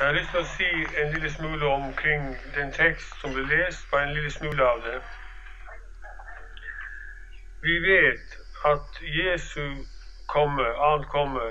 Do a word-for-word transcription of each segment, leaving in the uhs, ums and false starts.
Jeg har lyst til å si en lille smule omkring den tekst som ble lest, bare en lille smule av det. Vi vet at Jesu komme, annet komme,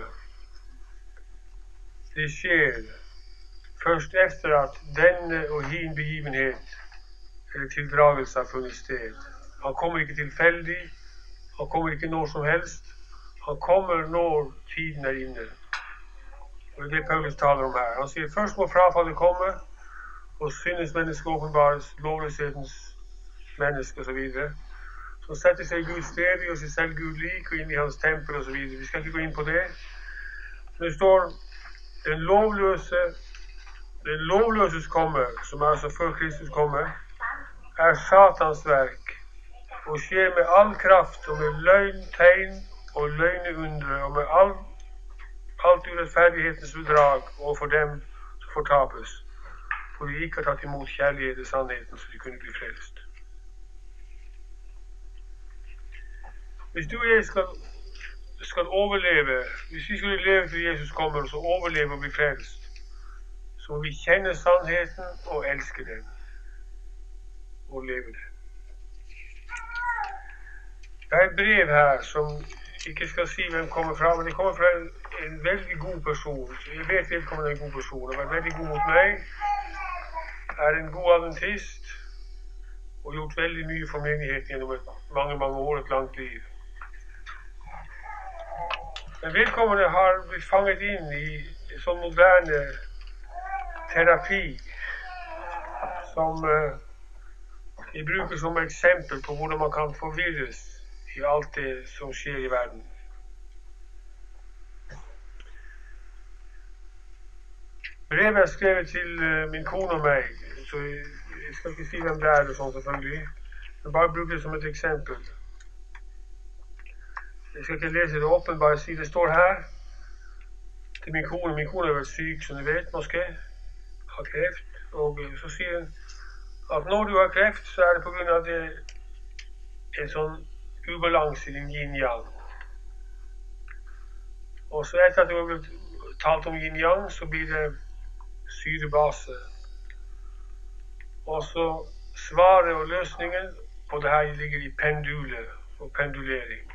det skjer først etter at denne og hin begivenhet eller tildragelse har funnet sted. Han kommer ikke tilfeldig, han kommer ikke når som helst, han kommer når tiden er inne. Og det er det Paulus taler om her. Han sier først må frafallet komme, og syndens menneske åpenbares, lovløshetens menneske og så videre. Så setter seg Gud sted i og seg selv Gud lik og inn i hans tempel og så videre. Vi skal ikke gå inn på det. Men det står den lovløse, den lovløses komme, som er altså før Kristus kommer, er Satans verk, og skjer med all kraft og med løgntegn og løgneundre og med all alt urettferdighetens bedrag og for dem som fortapes, for de ikke har tatt imot kjærlighet i sannheten så de kunne bli frelst. Hvis du og jeg skal, skal overleve, hvis vi skulle leve til Jesus kommer og så overleve og bli frelst, så må vi kjenne sannheten og elske den og leve det. Det er et brev her som ikke skal si hvem kommer fra, men det kommer fra en, en veldig god person. Jeg vet vedkommende er en god person. Han har vært veldig god mot meg, er en god adventist og gjort veldig mye for menigheten gjennom et mange, mange år, et langt liv. Men vedkommende har blitt fanget inn i en sånn moderne terapi som uh, jeg bruker som eksempel på hvordan man kan forvirres i alt det som skjer i verden. Brevet er skrevet til uh, min kone og meg, så jeg, jeg skal ikke si hvem det er og sånn selvfølgelig, men bare bruke det som et eksempel. Jeg skal ikke lese det åpent, bare si det står her til min kone. Min kone har vært syk, som du vet, måske, har kreft, og så sier hun at når du har kreft, så er det på grunn av det en sånn ubalanse i din yin-yang. Og så etter at du har blitt talt om yin-yang, så blir det syrebase. Og så svaret og løsningen på det her ligger i pendule og pendulering.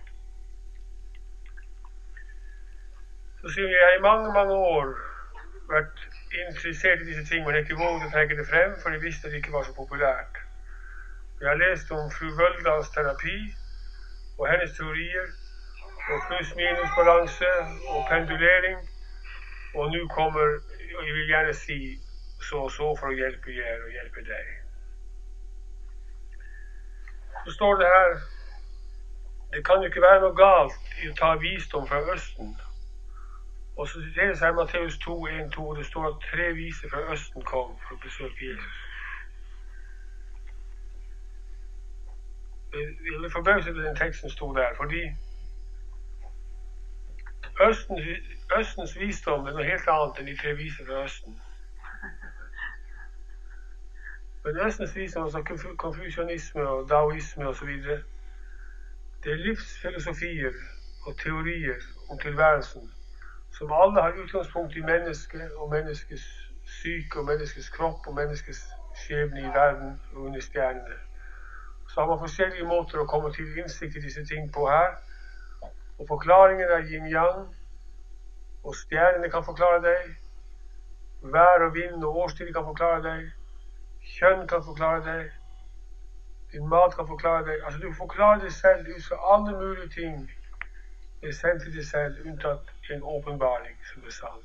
Så sier jeg, jeg har i mange, mange år vært interessert i disse ting, men jeg har ikke våget å trekke det frem, for jeg visste at det ikke var så populært. Jeg har lest om fru Wøldals terapi, og hennes teorier, og pluss-minus-balanse, og pendulering, og nå kommer, og jeg vil gjerne si, så og så for å hjelpe jer og hjelpe deg. Så står det her, det kan jo ikke være noe galt i å ta visdom fra Østen. Og så siteres her Matteus to, en, to, og det står at tre vise fra Østen kom for å besøke Jesus. Jeg vil forbause til den teksten stod der, fordi Østens, Østens visdom er noe helt annet enn de tre vise fra Østen. Men Østens visdom, altså konfusjonisme og daoisme og så videre, det er livsfilosofier og teorier om tilværelsen, som alle har utgangspunkt i mennesket og menneskets syke og menneskets kropp og menneskets skjebne i verden og under stjernene. Så har man forskjellige måter å komme til innsikt i disse ting på her. Og forklaringen er yin-yang, og stjernene kan forklare deg, vær og vind og årstid kan forklare deg, kjønn kan forklare deg, din mat kan forklare deg. Altså du forklarer deg selv ut fra alle mulige ting, er sendt til deg selv, unntatt en åpenbaring, som er sann.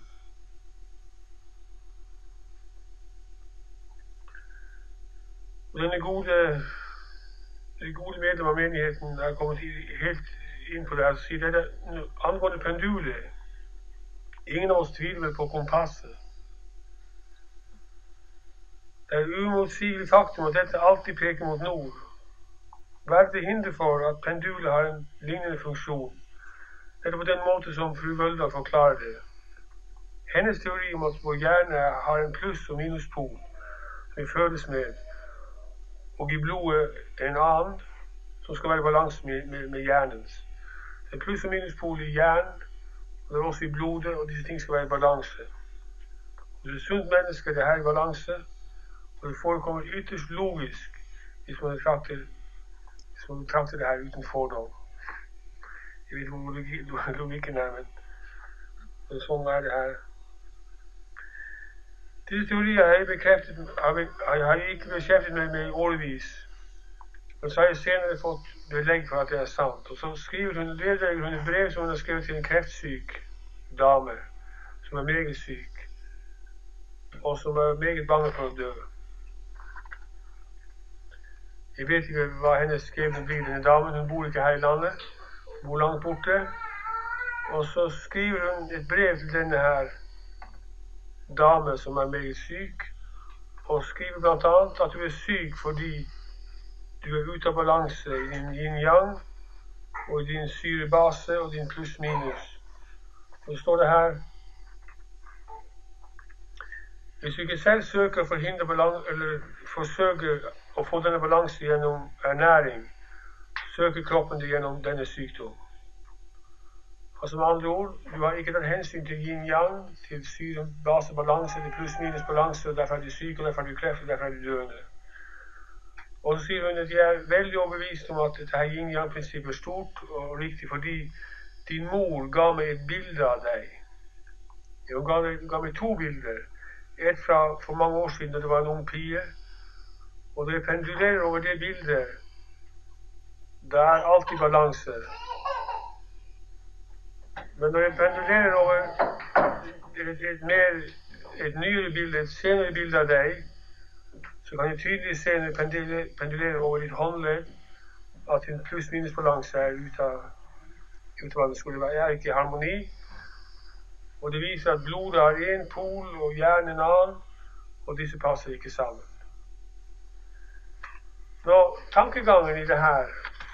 Og denne gode De gode medlemmer av menigheten har kommet helt inn på det her og sier det angående pendulet. Ingen av oss tviler på kompasset. Det er umotsigelig faktum at dette alltid peker mot nord. Hva er det hinder for at pendulet har en lignende funksjon? Det er på den måte som fru Wøldal forklarer det. Hennes teori om at vår hjerne har en pluss- og minuspol som vi føles med, og i blodet en annen som skal være i balanse med, med, med hjernens. Det er pluss- og minuspol i hjernen, og det er også i blodet, og disse ting skal være i balanse. Dus et sunt menneske, det her i balanse, og det forekommer ytterst logisk hvis man betrakter, hvis man betrakter det her uten fordom. Jeg vet ikke hvor logikken er, men, men sånn er det her. Disse teorier har jeg, bekreftet, har jeg, har jeg ikke beskjeftet meg med i årevis. Men så har jeg senere fått belegg for at det er sant. Og så skriver hun, vedlegger hun et brev som hun har skrevet til en kreftsyk dame, som er meget syk, og som er meget bange for å dø. Jeg vet ikke hva hennes skrevet blir, denne damen. Hun bor ikke her i landet, hun bor langt borte. Og så skriver hun et brev til denne her dame som er meget syk, og skriver blant annet at du er syk fordi du er ute av balanse i din yin-yang, og i din syrebase og din pluss-minus. Og så står det her, hvis du ikke selv søker å forhindre balanse, eller forsøker å få denne balanse gjennom ernæring, søker kroppen det gjennom denne sykdom. Altså med andre ord, du har ikke tatt hensyn til yin-yang, til syre-base-balanse, til pluss-minus-balanse, og derfor er du syk, og derfor er du kreft, og derfor er du døende. Og så sier hun at jeg er veldig overbevist om at dette yin-yang-prinsippet er stort og riktig, fordi din mor ga meg et bilde av deg. Hun ga, ga meg to bilder. Et fra for mange år siden da det var en ung pige, og når jeg pendulerer over det bildet, det er alltid balanse. Men når jeg pendulerer over et, et, mer, et nyere bilde, et senere bilde av deg, så kan jeg tydelig se når jeg pendulerer, pendulerer over ditt håndledd, at en pluss-minus-balanse er ute av, ut av hva det skulle være. Jeg er ikke i harmoni, og det viser at blodet har en pol og hjernen en annen, og disse passer ikke sammen. Nå, tankegangen i det her,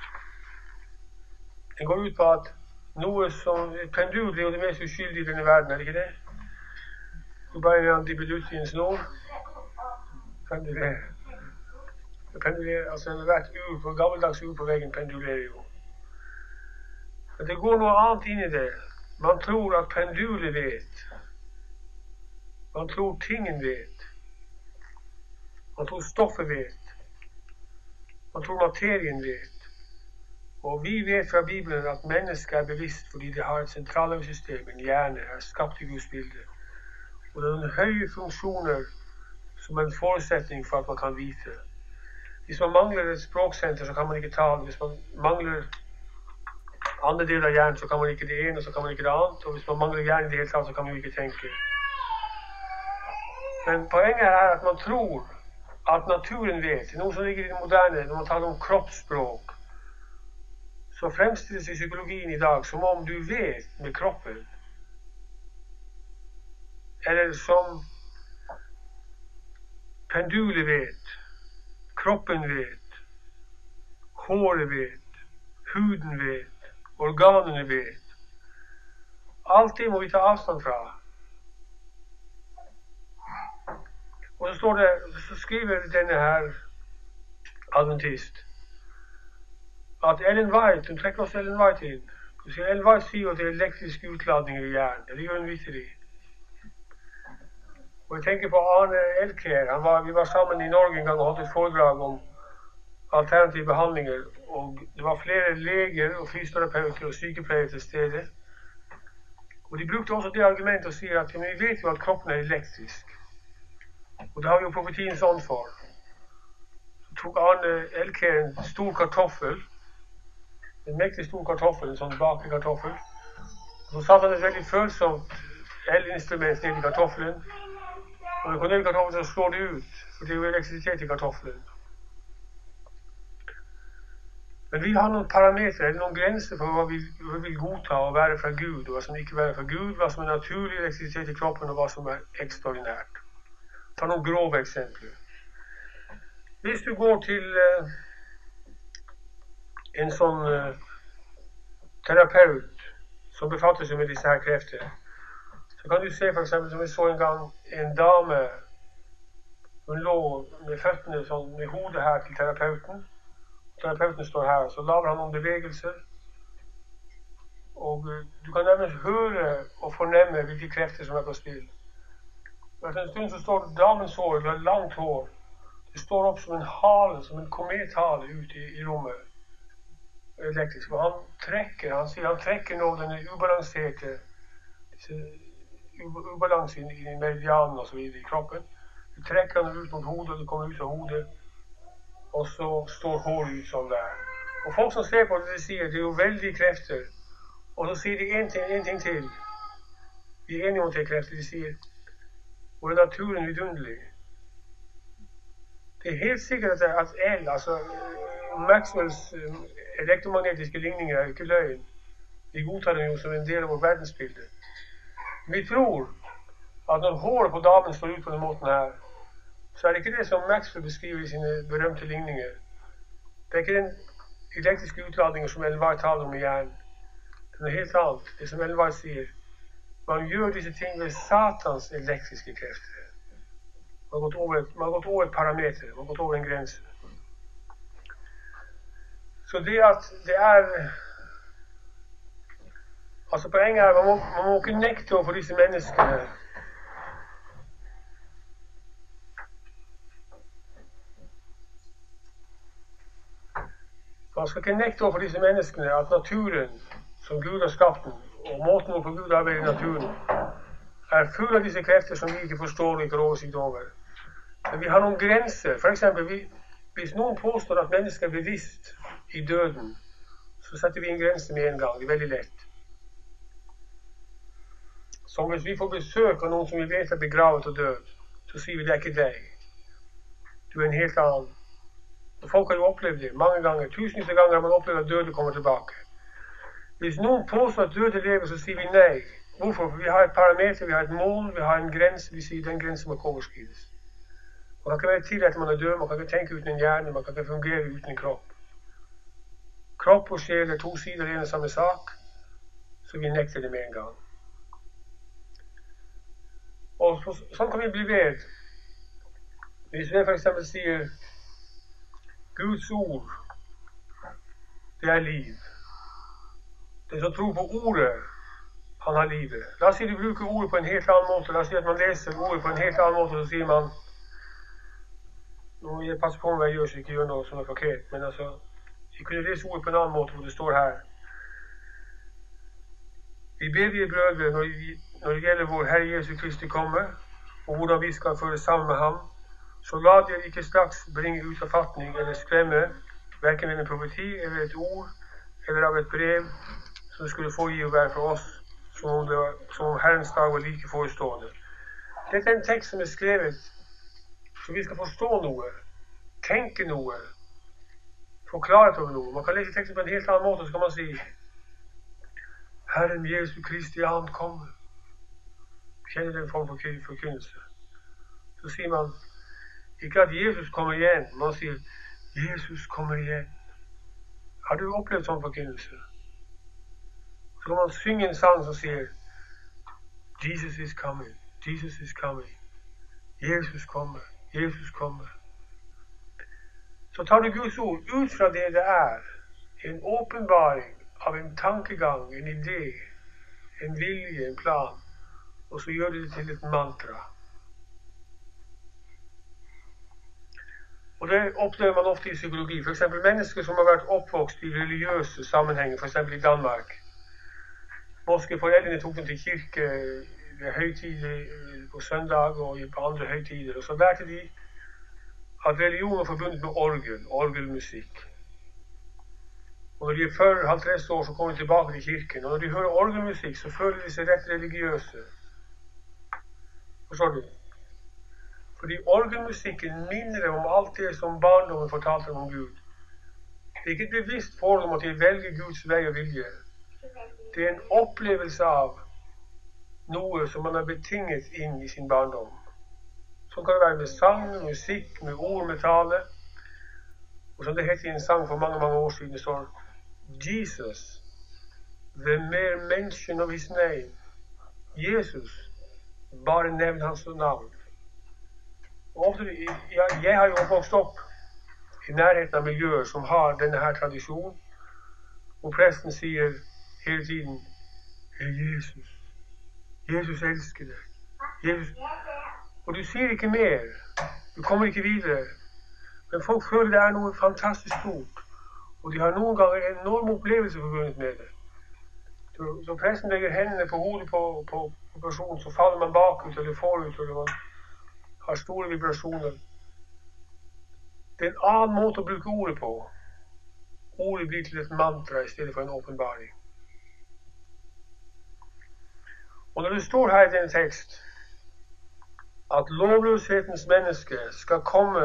den går ut på at noe som, pendul er jo det mest uskyldige i denne verden, er det ikke det? Du bare er en dibelutt i en snor. Pendulerer. Pendulerer, altså hvert ur, på gammeldags ur på veggen pendulerer jo. Men det går noe annet inn i det. Man tror at pendulet vet. Man tror tingen vet. Man tror stoffet vet. Man tror materien vet. Og vi vet fra Bibelen at mennesket er bevisst fordi det har et sentralnervesystem, en hjerne, er skapt i Guds bilde. Og det er noen høye funksjoner som en forutsetning for at man kan vite. Hvis man mangler et språksenter, så kan man ikke tale. Hvis man mangler andre deler av hjernen, så kan man ikke det ene, og så kan man ikke det annet. Og hvis man mangler hjernen i det hele tatt, så kan man ikke tenke. Men poenget er at man tror at naturen vet. Noe som ligger i det moderne, når man taler om kroppsspråk, så fremstilles i psykologien i dag som om du vet med kroppen. Eller som pendulet vet, kroppen vet, håret vet, huden vet, organene vet. Alt det må vi ta avstand fra. Og så står det, så skriver denne her adventist at Ellen White, hun trekker også Ellen White inn. Ellen White sier at det er elektriske utladninger i hjernen. Det gjør hun vitterlig. Og jeg tenker på Arne Elkjær. Han var, vi var sammen i Norge en gang og holdt et foredrag om alternative behandlinger. Og det var flere leger og fysioterapeuter og sykepleiere til stede. Og de brukte også det argumentet og sier at vi vet jo at kroppen er elektrisk. Og det har vi jo profetien sånn for. Så tok Arne Elkjær en stor kartoffel, en mektig stor kartoffel, en sånn bakekartoffel. Og så satt han et veldig følsomt elinstrument ned i kartoffelen. Og når du går ned i kartoffelen, så slår det ut, for det er jo elektrisitet i kartoffelen. Men vi har noen parametre, eller noen grenser for hva vi, hva vi vil godta å være fra Gud, og hva som ikke være fra Gud, hva som er naturlig elektrisitet i kroppen, og hva som er ekstraordinært. Ta noen grove eksempler. Hvis du går til uh, en sånn uh, terapeut som befatter seg med disse her krefter, så kan du se for eksempel, som vi så en gang, en dame, hun lå med føttene sånn, med hodet her til terapeuten. Terapeuten står her, så lager han noen bevegelser. Og uh, du kan nærmest høre og fornemme hvilke krefter som er på spill. Etter en stund så står damens hår, eller langt hår, det står opp som en hale, som en komethale ut i, i rommet. Elektrisk. Og han trekker, han sier han trekker nå denne ubalanserte, disse ubalansen i meridianen og så videre i kroppen. Du trekker han ut mot hodet, og det kommer ut av hodet, og så står håret ut sånn der. Og folk som ser på det, de sier det er jo veldig krefter. Og så sier de en ting, en ting til. De er enige om det er krefter. De sier hvor er naturen vidunderlig. Det er helt sikkert at, at el, altså Maxwells um, elektromagnetiske ligninger er ikke løgn. Vi godtar den jo som en del av vår verdensbilde. Vi tror at når håret på damen står ut på den måten her, så er det ikke det som Maxwell beskriver i sine berømte ligninger. Det er ikke den elektriske utladningen som Elvar taler om i hjernen. Det er helt annet. Det som Elvar sier. Man gjør disse ting med Satans elektriske krefter. Man har gått over, man har gått over et parameter. Man har gått over en grense. Så det at det er... Altså poenget er, man må, man må ikke nekte overfor disse menneskene. Man skal ikke nekte overfor disse menneskene at naturen, som Gud har skapt den, og måten hvorfor Gud arbeider i naturen, er full av disse krefter som vi ikke forstår og ikke har oversikt over. Men vi har noen grenser. For eksempel, vi, hvis noen påstår at mennesker er bevisst i døden, så setter vi en grense med en gang. Det er veldig lett. Som hvis vi får besøk av noen som vi vet er begravet og død, så sier vi det er ikke deg. Du er en helt annen. Og folk har jo opplevd det mange ganger. Tusenvis av ganger har man opplevd at døde kommer tilbake. Hvis noen påstår at døde lever, så sier vi nei. Hvorfor? For vi har et parameter, vi har et mål, vi har en grense. Vi sier den grensen må ikke overskrides. Man kan ikke være tidlig etter man er død, man kan ikke tenke uten en hjerne, man kan ikke fungere uten en kropp. Kropp og sjel er to sider av en og samme sak, så vi nekter det med en gang. Og så, sånn kan vi bli ved. Hvis vi for eksempel sier Guds ord, det er liv. Den som tror på ordet, han har livet. La oss si du bruker ordet på en helt annen måte. La oss si at man leser ordet på en helt annen måte, så sier man, nå må jeg passe på om jeg gjør så ikke gjør noe som er forkert, men altså, jeg kunne lese ordet på en annen måte, hvor det står her. Vi ber vi brødre, når, når det gjelder vår Herre Jesu Kristi komme, og hvordan vi skal føre sammen med ham, så la dere ikke straks bringe ut av fatning eller skremme, hverken med en profeti eller et ord, eller av et brev, som skulle få gi og være for oss, som om, det var, som om Herrens dag var like forestående. Dette er en tekst som er skrevet, så vi skal forstå noe, tenke noe, få klarhet over noe. Man kan lese teksten på en helt annen måte, så kan man si, Herren Jesu Kristi ankommer. Kjenner den form for forkynnelse. Så sier man, ikke at Jesus kommer igjen, man sier, Jesus kommer igjen. Har du opplevd sånn forkynnelse? Så kan man synge en sang som sier, Jesus is coming, Jesus is coming. Jesus kommer, Jesus kommer. Så tar du Guds ord ut fra det det er, en åpenbaring av en tankegang, en idé, en vilje, en plan, og så gjør du det til et mantra. Og det opplever man ofte i psykologi. For eksempel mennesker som har vært oppvokst i religiøse sammenhenger, for eksempel i Danmark. Norske foreldrene tok dem til kirke ved høytider på søndag og på andre høytider. Og så lærte de at religion var forbundet med orgel, orgelmusikk. Og når de er før halvtreds år, så kommer de tilbake til kirken. Og når de hører orgelmusikk, så føler de seg rett religiøse. Forstår du? Fordi orgelmusikken minner dem om alt det som barndommen fortalte om Gud. Det er ikke et bevisst forhold om at de velger Guds vei og vilje. Det er en opplevelse av noe som man har betinget inn i sin barndom. Så kan det være med sang, musikk, med ord, med tale. Og som det heter i en sang for mange, mange år siden, det står Jesus, the mere mention of his name. Jesus, bare nevn hans navn. Og ofte, jeg, jeg har jo vokst opp i nærheten av miljøer som har denne her tradisjonen, og presten sier hele tiden, Jesus, Jesus elsker deg. Jesus. Og du sier ikke mer. Du kommer ikke videre. Men folk føler det er noe fantastisk stort. Og de har noen ganger en enorm opplevelse forbundet med det. Så, så presten legger hendene på hodet på, på, på personen, så faller man bakut eller forut, eller man har store vibrasjoner. Det er en annen måte å bruke ordet på. Ordet blir til et mantra i stedet for en åpenbaring. Og når det står her i den tekst at lovløshetens menneske skal komme,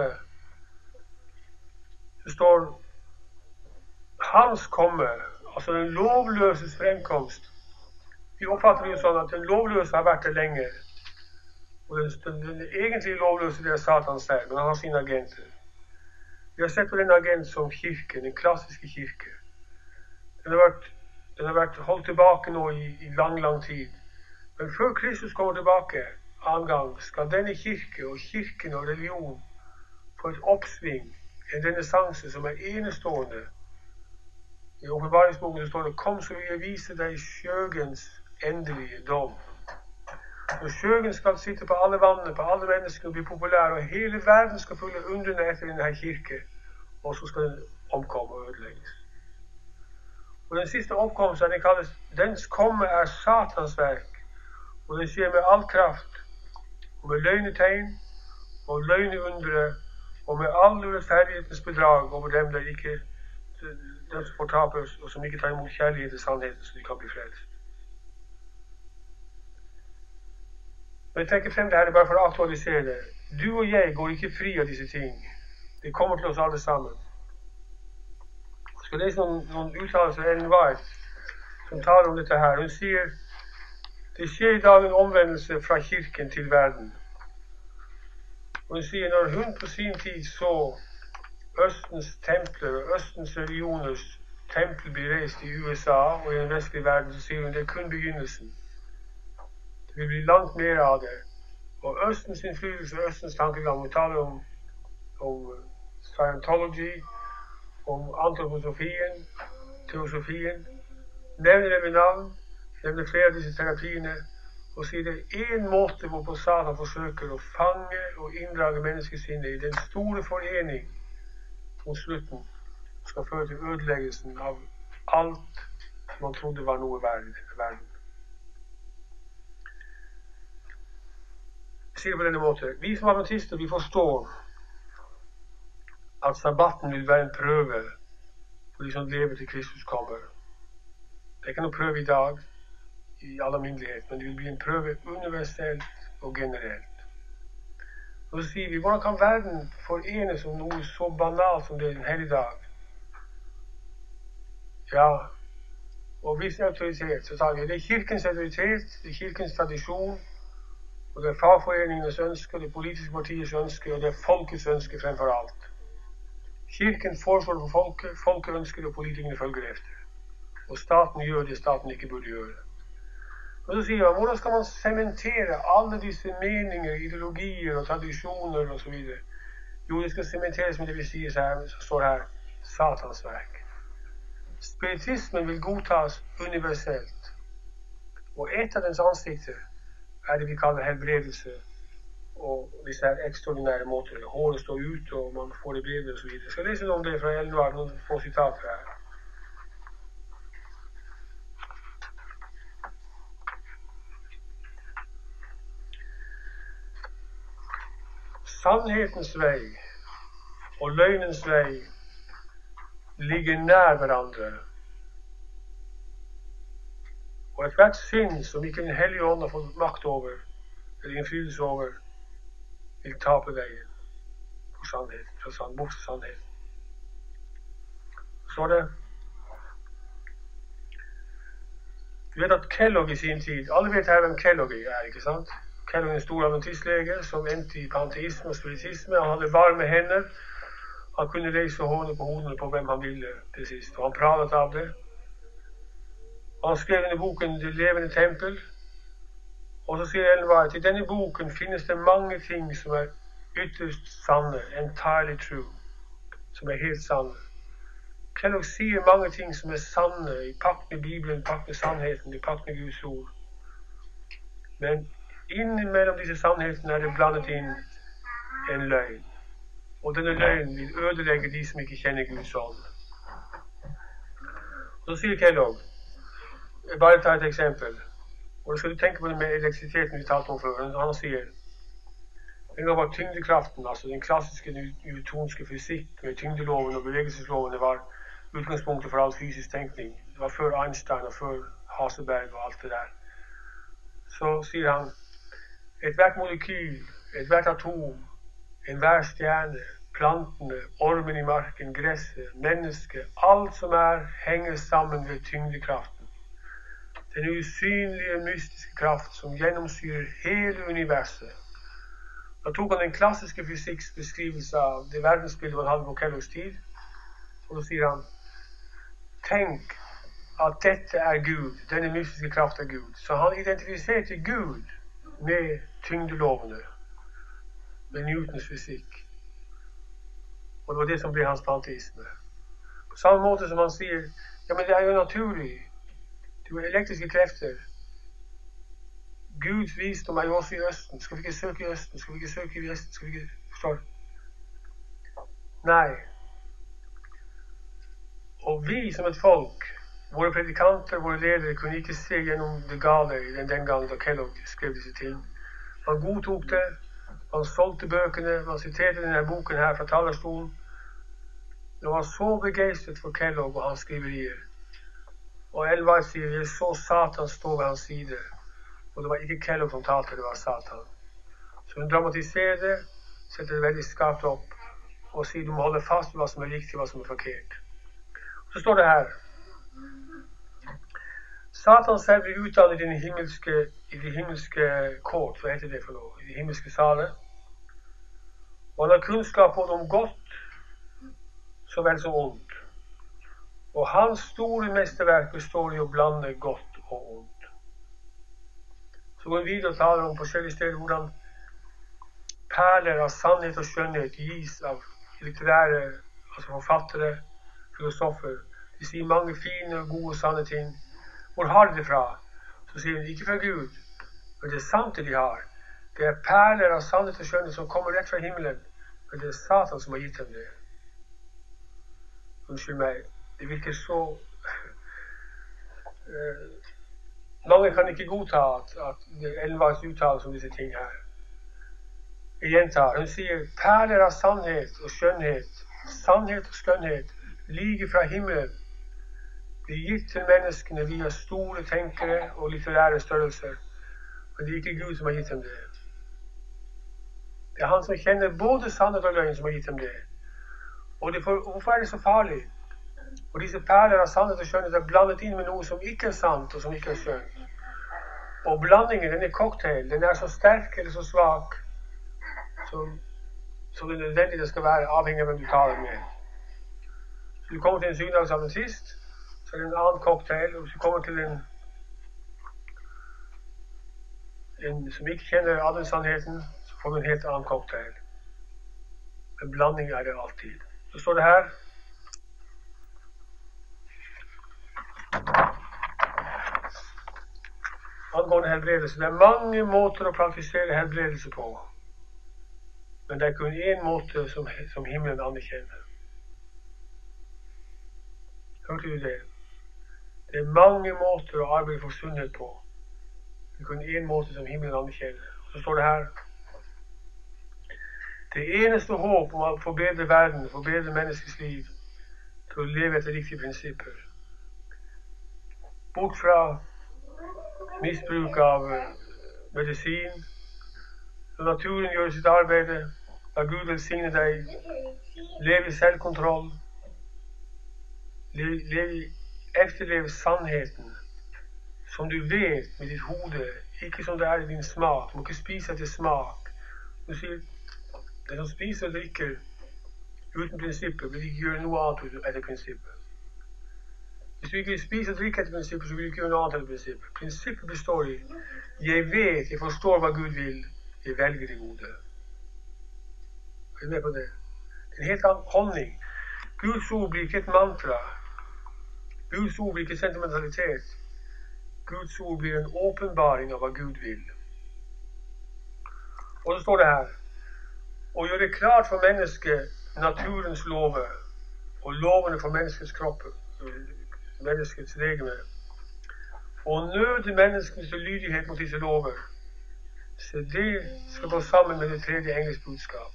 det står hans komme, altså den lovløses fremkomst. Vi oppfatter det jo sånn at den lovløse har vært der lenge. Og den, den, den egentlige lovløse det er Satan selv, men han har sine agenter. Vi har sett på den agent som kirken, den klassiske kirke. Den har vært, den har vært holdt tilbake nå i, i lang, lang tid. Men før Kristus kommer tilbake annen gang, skal denne kirke og kirken og religion få et oppsving, en renessanse som er enestående. I åpenbaringsboken står det: kom så vil jeg vise deg skjøgens endelige dom. Og skjøgen skal sitte på alle vannene, på alle mennesker og bli populær, og hele verden skal følge undrene etter denne kirke, og så skal den omkomme og ødelegges. Og den siste oppkomsten, den kalles dens komme er Satans verk, og den skjer med all kraft, og med løgnetegn, og løgneundre, og med all urettferdighetens bedrag over dem der ikke den som fortapes, og som ikke tar imot kjærlighet til sannheten, så de kan bli frelst. Men jeg tenker frem det her bare for å aktualisere det. Du og jeg går ikke fri av disse ting. Det kommer til oss alle sammen. Jeg skal lese noen, noen uttalelser av Ellen White som taler om dette her. Hun sier det skjer i dag en omvendelse fra kirken til verden. Og hun sier når hun på sin tid så Østens templer og Østens religioners tempel bli reist i U S A og i den vestlige verden, så sier hun det er kun begynnelsen. Det vil bli langt mer av det. Og Østens innflytelse og Østens tankegang, vi taler om, om Scientology, om antroposofien, teosofien, nevner det med navn, nevner flere av disse terapiene, og sier det er en måte hvorpå Satan forsøker å fange og inndrage menneskesinnet i den store forening mot slutten, skal føre til ødeleggelsen av alt man trodde var noe verdt i verden. Jeg sier på denne måten, vi som adventister, vi forstår at sabbaten vil være en prøve for de som lever til Kristus kommer. Det er ikke noen prøve i dag i all alminnelighet, men det vil bli en prøve universelt og generelt. Og så sier vi, hvordan kan verden forenes om noe så banalt som det er en helligdag? Ja, og hvis autoritet, så tar vi det er kirkens autoritet, det er kirkens tradisjon, og det er fagforeningens ønske, det er politiske partiers ønske, og det er folkets ønske fremfor alt. Kirken foreslår for folket, folket ønsker det, og politikerne følger efter. Og staten gjør det staten ikke burde gjøre. Og så sier han, hvordan skal man sementere alle disse meninger, ideologier og tradisjoner og så videre? Jo, det skal sementeres med det vi sier her, så står her, Satans verk. Spiritismen vil godtas universelt. Og et av dens ansikter er det vi kaller helbredelse, og disse her ekstraordinære måter. Håret står ut, og man får det bedre og så videre. Jeg skal lese noe om det fra Ellen White, noen få sitater her. Sannhetens vei og løgnens vei ligger nær hverandre. Og et hvert sinn som ikke den hellige ånd har fått makt over, eller innflytelse over, vil tape veien for sannhet, fra sann, bort til sannhet. Så det. Du vet at Kellogg i sin tid, alle vet her hvem Kellogg er, ikke sant? Kellogg er en stor adventistlege som endte i panteisme og spiritisme. Han hadde varme hender. Han kunne reise hårene på hodene på hvem han ville til sist. Og han pratet av det. Og han skrev denne boken Det levende tempel. Og så sier Ellen White, i denne boken finnes det mange ting som er ytterst sanne, entirely true, som er helt sanne. Kellogg sier mange ting som er sanne, i pakt med Bibelen, i pakt med sannheten, i pakt med Guds ord. Men Innimellom disse sannhetene er det blandet inn en løgn. Og denne løgnen vil ødelegge de som ikke kjenner Guds ånd. Så sier Kellogg, bare ta et eksempel, og da skal du tenke på det med elektrisiteten vi talte om før. Han sier, den gang var tyngdekraften, altså den klassiske newtonske fysikk med tyngdeloven og bevegelseslovene var utgangspunktet for all fysisk tenkning. Det var før Einstein og før Haseberg og alt det der. Så sier han, et hvert molekyl, et hvert atom, enhver stjerne, plantene, ormen i marken, gresset, mennesket, alt som er, henger sammen ved tyngdekraften. Den usynlige, mystiske kraft som gjennomsyrer hele universet. Da tok han den klassiske fysikks beskrivelse av det verdensbildet man hadde på Kelloggs tid, og så sier han, tenk at dette er Gud, denne mystiske kraft er Gud. Så han identifiserte Gud med tyngdelovene, med Newtons fysikk. Og det var det som ble hans panteisme. På samme måte som han sier, ja, men det er jo naturlig. Det er elektriske krefter. Guds visdom er jo også i Østen. Skal vi ikke søke i Østen? Skal vi ikke søke i Vesten? Skal vi ikke... Forstår? Nei. Og vi som et folk, våre predikanter, våre ledere, kunne ikke se gjennom det gale i den, den gang da Kellogg skrev disse ting. Man godtok det, man solgte bøkene, man siterte denne boken her fra talerstolen. Man var så begeistret for Kellogg og hans skriverier. Og Ellen White sier, jeg så Satan stå ved hans side. Og det var ikke Kellogg som talte, det var Satan. Så hun dramatiserer det, setter det veldig skarpt opp, og sier du må holde fast ved hva som er riktig, hva som er forkert. Så står det her, Satan selv blir utdannet i de himmelske, i de himmelske kort, hva heter det for noe, i de himmelske saler. Og han har kunnskap både om godt, så vel som ondt. Og hans store mesterverk består i å blande godt og ondt. Så går vi videre og taler om forskjellige steder hvordan perler av sannhet og skjønnhet gis av litterære, altså forfattere, filosofer. De sier mange fine og gode sanne ting. Hvor har de det fra? Så sier de ikke fra Gud, men det er sant det de har. Det er perler av sannhet og skjønnhet som kommer rett fra himmelen, men det er Satan som har gitt dem det. Unnskyld meg, det virker så... Uh, mange kan ikke godta at, at Ellen Whites uttales om disse ting her. Jeg gjentar, hun sier perler av sannhet og skjønnhet, sannhet og skjønnhet, ligger fra himmelen, blir gitt til menneskene via store tenkere og litterære størrelser, men det er ikke Gud som har gitt dem det. Det er han som kjenner både sannhet og løgn som har gitt dem det. Og det for, hvorfor er det så farlig? Og disse perler av sannhet og skjønnhet er blandet inn med noe som ikke er sant og som ikke er skjønt. Og blandingen, denne cocktail, den er så sterk eller så svak, så, så det er nødvendig det skal være avhengig av hvem du taler med. Så du kommer til en syndagsadventist, så er det en annen cocktail, og hvis du kommer til en, en som ikke kjenner adventssannheten, så får du en helt annen cocktail. En blanding er det alltid. Så står det her, angående helbredelse. Det er mange måter å praktisere helbredelse på. Men det er kun en måte som, som himmelen anerkjenner. Hørte du det? Det er mange måter å arbeide for sunnhet på. Det er kun en måte som himmelen anerkjenner. Og så står det her, det eneste håp om å forbedre verden, forbedre menneskets liv, til å leve etter riktige prinsipper. Bort fra misbruk av medisin. Når naturen gjør sitt arbeid, la Gud velsigne deg. Lev i selvkontroll. Lev, lev, efterlev sannheten som du vet med ditt hode, ikke som det er i din smak. Du må ikke spise etter smak. Du sier, den som spiser og drikker uten prinsipper, vil ikke gjøre noe annet etter prinsipper. Hvis du ikke spiser og drikker etter prinsipper, så vil du ikke gjøre noe annet etter prinsipper. Prinsippet består i, jeg vet, jeg forstår hva Gud vil, jeg velger det gode. Er du med på det? Det er en helt annen holdning. Guds ord blir ikke et mantra. Guds ord blir ikke sentimentalitet. Guds ord blir en åpenbaring av hva Gud vil. Og så står det her, å gjøre klart for mennesket naturens lover, og lovene for menneskets kropp, menneskets legeme, og nøde menneskens lydighet mot disse lover. Så det skal gå sammen med det tredje engels budskap.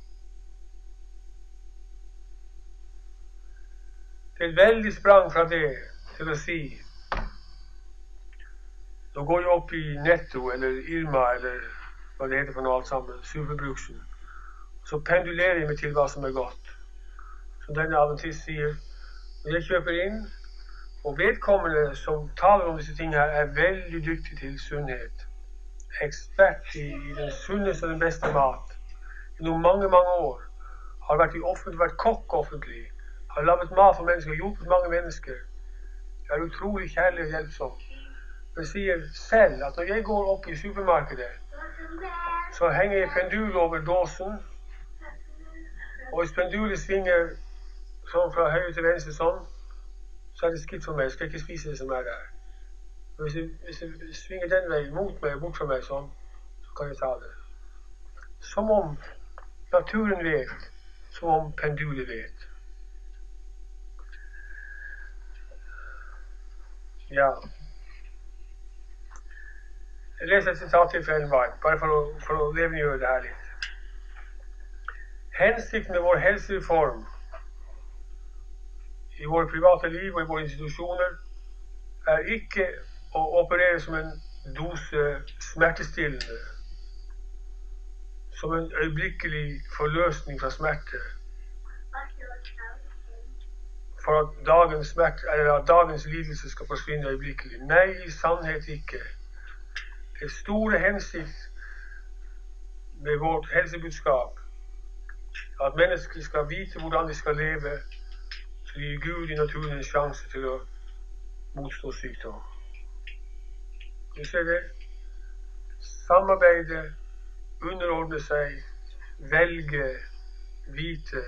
Det er et veldig sprang fra det til å si, nå går jeg opp i Netto, eller Irma, eller hva det heter for noe alt sammen, Superbruksen, så pendulerer jeg meg til hva som er godt. Som denne adventist sier, når jeg kjøper inn, og vedkommende som taler om disse tingene her, er veldig dyktig til sunnhet. Ekspert i, i den sunneste og den beste mat. I noen mange, mange år. Har vært i offentlig, vært kokk offentlig. Har laget mat for mennesker, hjulpet mange mennesker. Er utrolig kjærlig og hjelpsom. Men sier selv at når jeg går opp i supermarkedet, så henger jeg pendul over dåsen, og hvis pendulet svinger sånn fra høyre til venstre sånn, så er det skitt for meg. Jeg skal ikke spise det som er der. Hvis jeg, hvis jeg svinger den veien mot meg, bort fra meg sånn, så kan jeg ta det. Som om naturen vet, som om pendulet vet. Ja. Jeg leser et sitat til fra Ellen White, bare for å, for å levendegjøre det her litt. Hensikten med vår helsereform i våre private liv og i våre institusjoner er ikke å operere som en dose smertestillende, som en øyeblikkelig forløsning fra smerte, for at dagens, smerte, eller at dagens lidelse skal forsvinne øyeblikkelig. Nei, i sannhet ikke. Det store hensikt med vårt helsebudskap er at mennesker skal vite hvordan de skal leve, så de gir Gud i naturen en sjanse til å motstå sykdom. Du ser det? Samarbeide, underordne seg, velge, vite.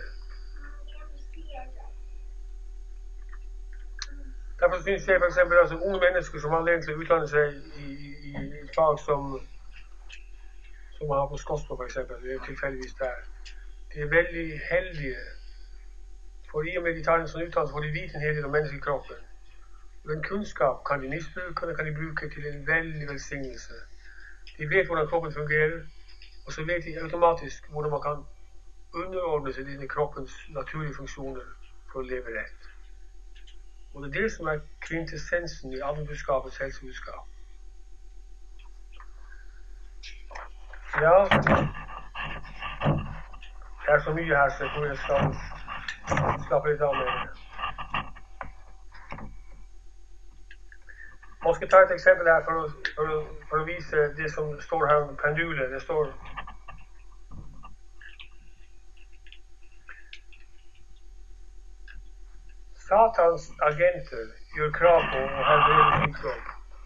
Derfor synes jeg for eksempel altså unge mennesker som har anledning til å utdanne seg i, i, i fag som som man har på Skotsborg for eksempel, det er tilfeldigvis der. De er veldig heldige, for i og med de tar en sånn utdannelse får de vite en hel del om menneskekroppen. Den kunnskap kan de misbruke, og den kan de bruke til en veldig velsignelse. De vet hvordan kroppen fungerer, og så vet de automatisk hvordan man kan underordne seg denne kroppens naturlige funksjoner for å leve rett. Og det er det som er kvintessensen i allmennbudskapets helsebudskap. Ja, det er så mye her, så jeg tror jeg skal slappe litt av med det. Jeg skal ta et eksempel her for å, for å, for å vise det som står her om pendulet. Det står Satans agenter gjør krav på å helbrede sykdom.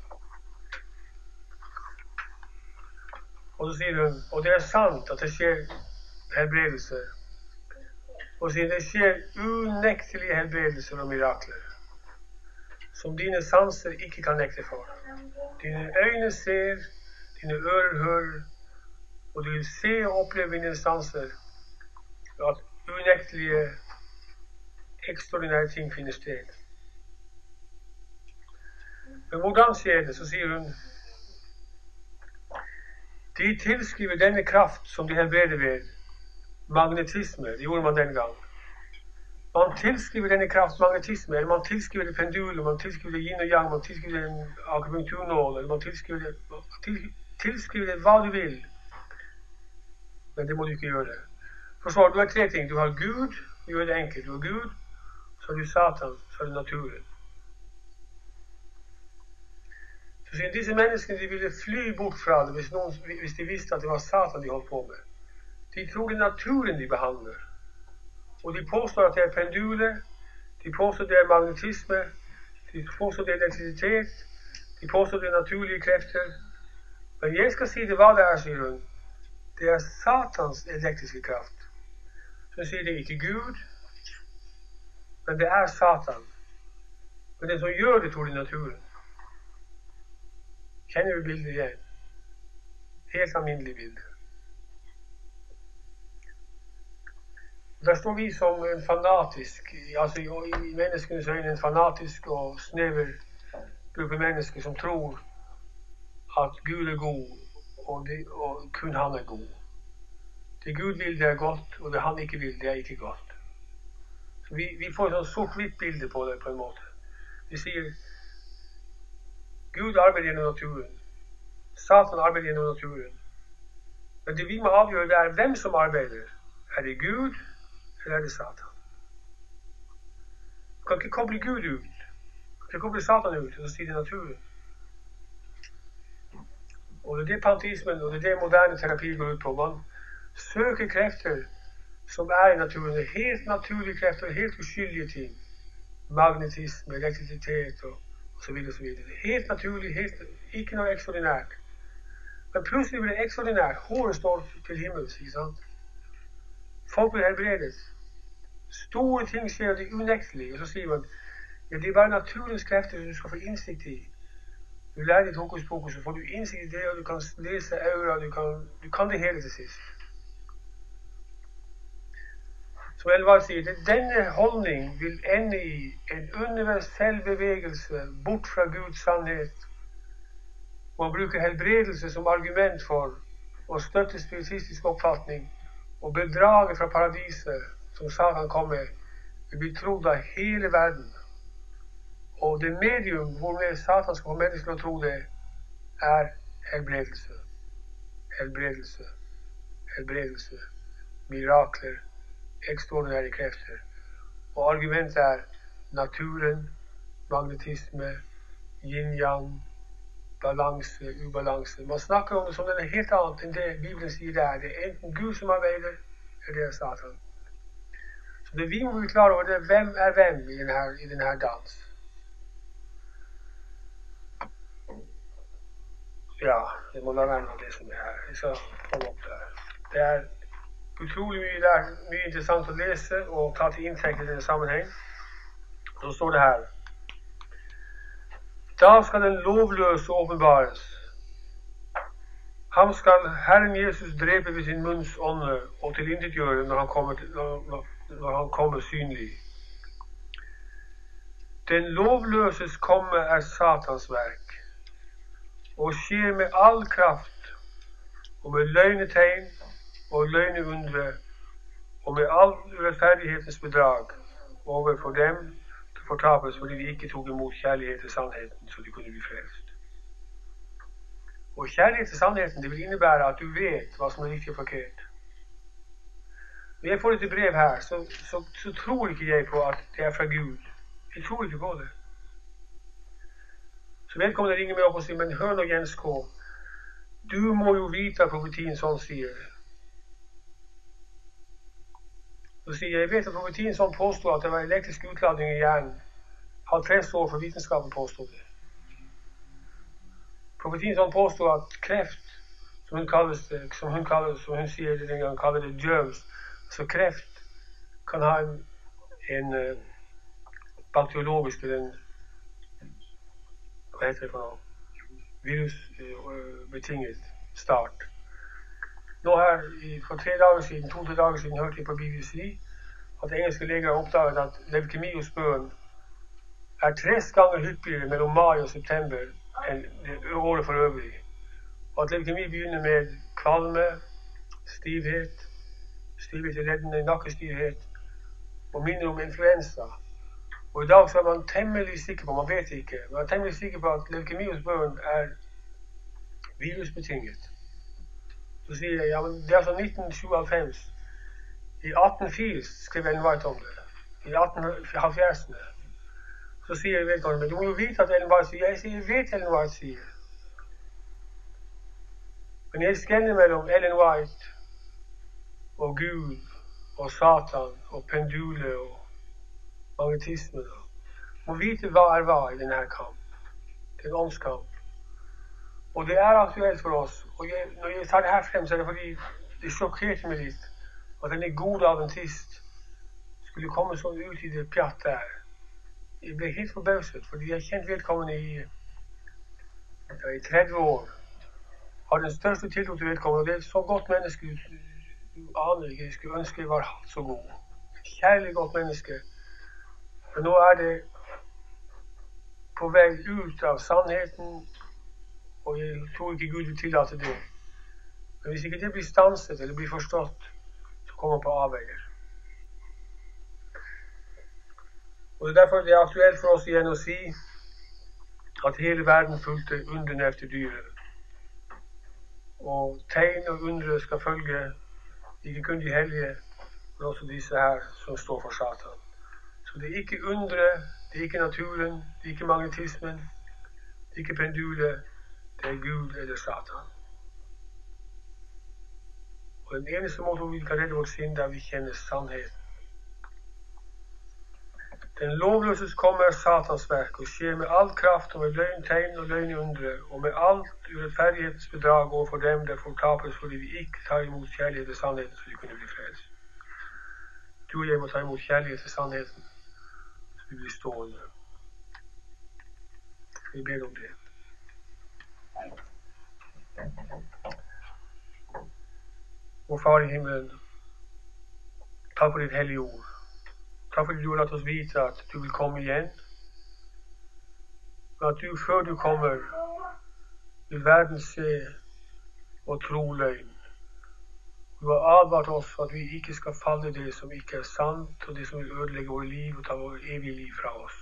Og så sier hun, og det er sant at det skjer helbredelse. Og så sier det skjer unektelige helbredelser og mirakler, som dine sanser ikke kan nekte for. Dine øyne ser, dine ører hører, og du vil se og oppleve dine sanser at unektelige ekstraordinære ting finner sted. Men hvordan skjer det? Så sier hun, de tilskriver denne kraft som de helbreder ved magnetisme. Det gjorde man den gang. Man tilskriver denne kraft magnetisme, eller man tilskriver det pendul, man tilskriver det yin og yang, man tilskriver det en akupunkturnål, eller man tilskriver det, til, tilskriver det hva du vil. Men det må du ikke gjøre. Forstår du, du har tre ting. Du har Gud, du gjør det enkelt. Du har Gud, så er du Satan, så er du naturen. Så siden disse menneskene de ville fly bort fra det hvis, noen, hvis de visste at det var Satan de holdt på med. De tror det er naturen de behandler. Og de påstår at det er pendulet, de påstår det er magnetisme, de påstår det er elektrisitet, de påstår det er naturlige krefter. Men jeg skal si det hva det er, sier hun. Det er Satans elektriske kraft. Så sier det ikke Gud, men det er Satan. Men det som gjør det, tror de naturen. Kjenner du bildet igjen? Helt alminnelig bilde. Der står vi som en fanatisk, altså i menneskenes øyne en fanatisk og snever gruppe mennesker som tror at Gud er god, og, det, og kun han er god. Det Gud vil, det er godt, og det han ikke vil, det er ikke godt. Så vi, vi får et sånn sort-hvitt bilde på det på en måte. Vi sier, Gud arbeider gjennom naturen. Satan arbeider gjennom naturen. Men det vi må avgjøre, det er hvem som arbeider. Er det Gud, eller er det Satan? Du kan ikke koble Gud ut. Du kan ikke koble Satan ut, og så sier det naturen. Og det er det panteismen, og det er det moderne terapi går ut på. Man søker krefter som er i naturen. Det er helt naturlige krefter, helt uskyldige ting. Magnetisme, elektrisitet og, og så videre og så videre. Det er helt naturlig, helt, ikke noe ekstraordinært. Men plutselig blir det ekstraordinært. Håret står til himmels, ikke sant? Folk blir helbredet. Store ting skjer, det er unektelig. Og så sier man, ja, det er bare naturens krefter som du skal få innsikt i. Du lærer ditt hokus pokus, så får du innsikt i det, og du kan lese aura, du kan, du kan det hele til sist. Som Elvar sier, det, denne holdning vil ende i en universell bevegelse bort fra Guds sannhet. Man bruker helbredelse som argument for å støtte spiritistisk oppfatning, og bedraget fra paradiset som Satan kom med, vil bli trodd av hele verden. Og det medium hvormed Satan skal få mennesker til å tro det, er helbredelse. Helbredelse. Helbredelse. Mirakler. Ekstraordinære krefter. Og argumentet er naturen, magnetisme, yin-yang, balanse, ubalanse. Man snakker om det som det er helt annet enn det Bibelen sier det er. Det er enten Gud som arbeider, eller det er Satan. Så det vi må bli klar over, det er hvem er hvem i denne, i denne dans. Ja, det må la være med det som er her. Jeg skal komme opp der. Det er utrolig mye, det er mye interessant å lese og ta til inntekt i denne sammenheng. Så står det her. Da skal den lovløse åpenbares. Ham skal Herren Jesus drepe ved sin munns ånde og tilintetgjøre når han kommer, når, når han kommer synlig. Den lovløses komme er Satans verk, og skjer med all kraft, og med løgnetegn, og løgneundre, og med all urettferdighetens bedrag overfor dem til fortapes fordi de ikke tok imot kjærlighet til sannheten så de kunne bli frelst. Og kjærlighet til sannheten, det vil innebære at du vet hva som er riktig og forkert. Når jeg får et brev her, så, så, så tror ikke jeg på at det er fra Gud. Jeg tror ikke på det. Så vedkommende ringer meg opp og sier, men hør nå Jens K. Du må jo vite at profetien sånn sier. Så sier jeg, jeg vet at profetien sånn påstod at det var elektrisk utladning i hjernen. halvtreds år for vitenskapen påstod det. Profetien sånn påstod at kreft, som hun kalles det, som hun, kalles, som hun sier det den gang, kaller det germs, så kreft kan ha en, en uh, bakteriologisk, eller en, hva heter det for noe, virusbetinget uh, start. Nå her, for tre dager siden, to-tre dager siden, hørte jeg på B B C at engelske leger har oppdaget at leukemi hos børn er tres ganger hyppigere mellom mai og september enn året for øvrig. Og at leukemi begynner med kvalme, stivhet, stivhet i leddene, nakkestivhet, og minner om influensa. Og i dag så er man temmelig sikker på, man vet ikke, man er temmelig sikker på at leukemi hos børn er virusbetinget. Så sier jeg, ja, men det er så nitten sjuoghalvfems. I atten fire skrev Ellen White om det. I atten halvfjerds. Så sier jeg vedkommende, men du må jo vite at Ellen White sier. Jeg sier, jeg vet Ellen White sier. Men jeg skanner mellom Ellen White og Gud og Satan og pendule og magnetisme. Må vite hva er hva i denne kamp. Det er en åndskamp. Og det er aktuelt for oss. Og jeg, når jeg tar det her frem, så er det fordi det sjokkerte meg litt at denne gode adventist skulle komme sånn ut i det pjatt der. Jeg ble helt forbauset, fordi jeg har kjent vedkommende i, ja, i tretti år. Har den største tiltro til vedkommende, og det er et så godt menneske du, du aner ikke, jeg skulle ønske jeg var så god. kjærlig godt menneske. Men nå er det på vei ut av sannheten, og jeg tror ikke Gud vil tillate det. Men hvis ikke det blir stanset eller blir forstått, så kommer det på avveier. Og det er derfor det er aktuelt for oss igjen å si at hele verden fulgte undrene efter dyret. Og tegn og undre skal følge ikke kun de hellige, men også disse her som står for Satan. Så det er ikke undre, det er ikke naturen, det er ikke magnetismen, det er ikke pendulet, det er Gud eller Satan. Og den eneste måten vi kan redde vårt sinn, er vi kjenner sannheten. Den lovløses kommer Satans verk og skjer med all kraft og med løgn, tegn og løgn i undre, og med alt urettferdighetens bedrag overfor dem der fortapes fordi vi ikke tar imot kjærlighet til sannheten så vi kunne bli frelst. Du og jeg må ta imot kjærlighet til sannheten så vi blir stående. Vi ber om det. Vår Far i himmelen, takk for ditt hellige ord. Takk fordi du har latt oss vite at du vil komme igjen. Men at du, før du kommer, vil verden se og tro løgn. Du har advart oss for at vi ikke skal falle det som ikke er sant, og det som vil ødelegge våre liv og ta våre evige liv fra oss.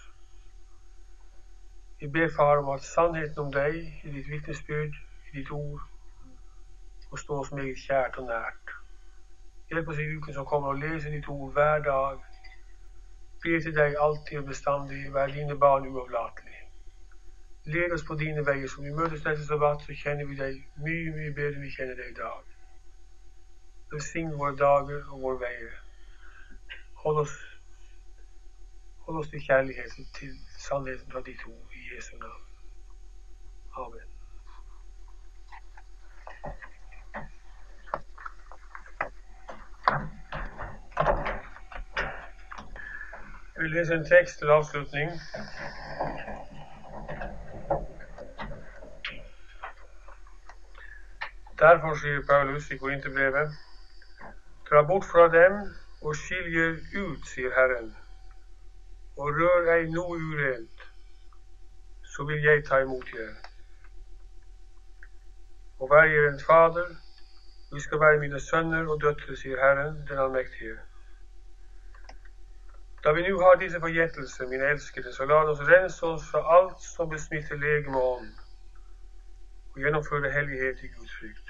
Vi ber, Far, om at sannheten om deg, i ditt vitnesbyrd, i ditt ord, må stå oss meget kjært og nært. Hjelp oss i uken som kommer og lese ditt ord hver dag. Be til deg alltid og bestandig, vær dine barn uavlatelig. Led oss på dine veier, som vi møtes neste sabbat, så kjenner vi deg mye, mye bedre enn vi kjenner deg i dag. Velsign våre dager og våre veier. Hold oss, hold oss til kjærlighet, til sannheten fra ditt ord, i Jesu navn. Amen. Vi leser en tekst til avslutning. Derfor sier Paulus i Korinterbrevet, dra bort fra dem og skiljer ut, sier Herren, og rør ei noe urent, så vil jeg ta imot dere. Og vær dere en fader, vi skal være mine sønner og døtre, sier Herren, den allmektige. Da vi nu har disse forgjettelser, mine elskede, så la oss rense oss fra alt som besmitter legeme og ånd, og gjennomføre hellighet i Guds frykt.